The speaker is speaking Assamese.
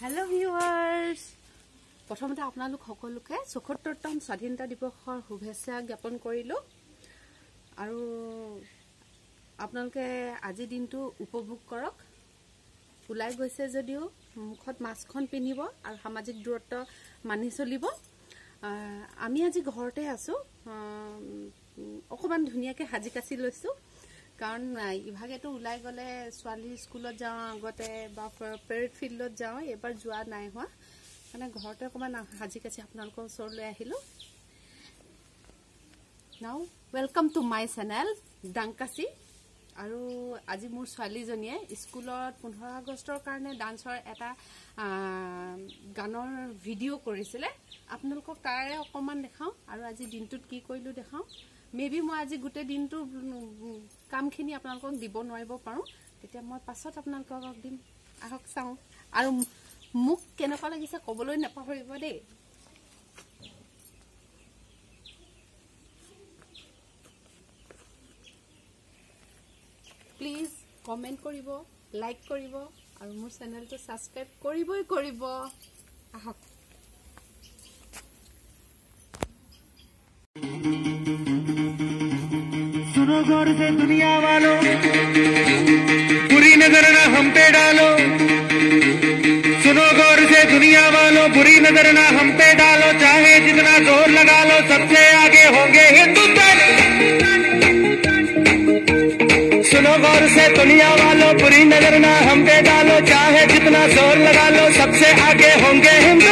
हेलो व्यूअर्स प्रथमते आपनालोक सकलोके ৭৪তম স্বাধীনতা দিৱসৰ শুভেচ্ছা জ্ঞাপন কৰিলো আৰু আপোনালোকে আজি দিনটো উপভোগ কৰক উলাই গৈছে যদিও মুখত মাস্কখন পিনিব আৰু সামাজিক দূৰত্ব মানি চলিব আমি আজি ঘৰতে আছো অকমান ধুনিয়াকে হাজি কাছি লৈছো কাৰণ ইভাগেটো উলাই গলে সোৱালি স্কুলত যাও আগতে বা পেৰেড ফিল্ডত যাও এবাৰ যোৱা নাই হোৱা মানে ঘৰতে অকমান হাজি কাছি আপোনালোকৰ ওচৰলৈ আহিলো now welcome to my channel ডাংকাছি আৰু আজি মোৰ সোৱালি জনিয়ে স্কুলত 15 আগষ্টৰ কাৰণে ডান্সৰ এটা গানৰ ভিডিও কৰিছিলে আপোনালোকক তাৰে অকমান দেখাও আৰু আজি দিনটোত কি কৰিলো দেখাও মেবি মই আজি গুটে দিনটো কামখিনি আপোনালোকক দিব নোৱাৰিব পাৰো তেতিয়া মই পাছত আপোনালোকক দিম আহক চাও আৰু মুখ কেনেকুৱা লাগিছে কবলৈ নাপাহৰিব দেই প্লিজ কমেন্ট কৰিব লাইক কৰিব আৰু মোৰ চেনেলটো সাবস্ক্ৰাইব কৰিব আহক सुनो गौर से दुनिया वालों बुरी नजर ना हम पे डालो सुनो गौर से दुनिया वालों बुरी नजर ना हम पे डालो चाहे जितना जोर लगा लो सबसे आगे होंगे हिंदुस्तान सुनो गौर से दुनिया वालों बुरी नजर ना हम पे डालो चाहे जितना जोर लगा लो सबसे आगे होंगे हिंदुस्तान